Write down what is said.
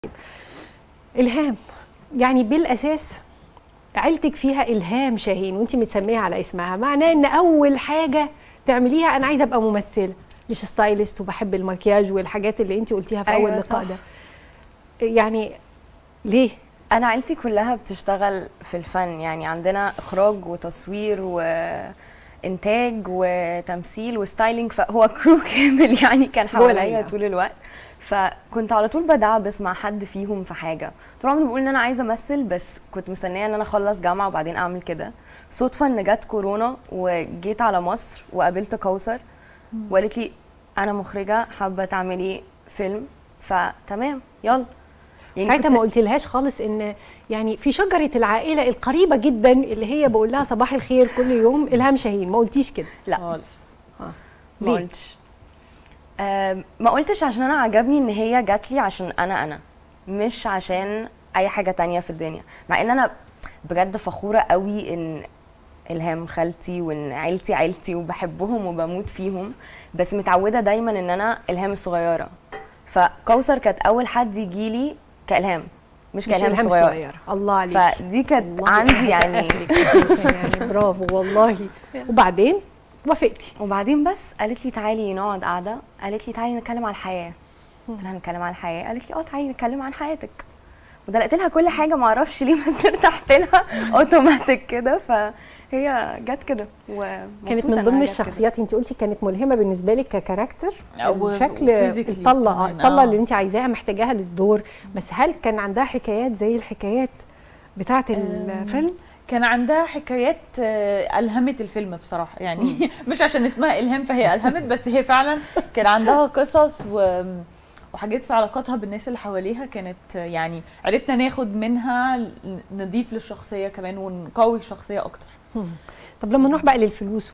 إلهام، يعني بالأساس عيلتك فيها إلهام شاهين وانت متسمية على اسمها، معناه ان أول حاجة تعمليها أنا عايزة أبقى ممثلة مش ستايلست وبحب المكياج والحاجات اللي انت قلتيها في أول لقاء ده. يعني ليه؟ أنا عيلتي كلها بتشتغل في الفن، يعني عندنا إخراج وتصوير وإنتاج وتمثيل وستايلينج، فهو كرو كامل يعني كان حواليا طول الوقت. فكنت على طول بدعبس مع حد فيهم في حاجه، طول عمري بقول ان انا عايزه امثل، بس كنت مستنيه ان انا اخلص جامعه وبعدين اعمل كده. صدفه ان جت كورونا وجيت على مصر وقابلت كوثر وقالت لي انا مخرجه حابه تعملي فيلم، فتمام يلا. يعني ساعتها ما قلتلهاش خالص ان يعني في شجره العائله القريبه جدا اللي هي بقول لها صباح الخير كل يوم إلهام شاهين، ما قلتيش كده؟ لا خالص. ما قلتش. ما قلتش عشان انا عجبني ان هي جات لي عشان انا مش عشان اي حاجه تانية في الدنيا، مع ان انا بجد فخوره قوي ان إلهام خالتي وان عيلتي وبحبهم وبموت فيهم، بس متعوده دايما ان انا إلهام الصغيره. فكوثر كانت اول حد يجي لي كإلهام مش كإلهام الصغيره. الله عليك. فدي كانت عندي يعني برافو والله. وبعدين وافقتي؟ وبعدين بس قالت لي تعالي نقعد قاعده، قالت لي تعالي نتكلم عن الحياه. قلت لها نتكلم عن الحياه؟ قالت لي تعالي نتكلم عن حياتك. ودلقت لها كل حاجه، ما اعرفش ليه بس ارتحت لها اوتوماتيك كده، فهي جت كده. كانت من ضمن الشخصيات انت قلتي كانت ملهمه بالنسبه لك ككاركتر، بشكل الطله اللي انت عايزاها محتاجاها للدور، بس هل كان عندها حكايات زي الحكايات بتاعه الفيلم؟ كان عندها حكايات ألهمت الفيلم بصراحة، يعني مش عشان اسمها إلهام فهي ألهمت، بس هي فعلا كان عندها قصص وحاجات في علاقاتها بالناس اللي حواليها، كانت يعني عرفنا ناخد منها نضيف للشخصية كمان ونقوي الشخصية أكتر. طب لما نروح بقى للفلوس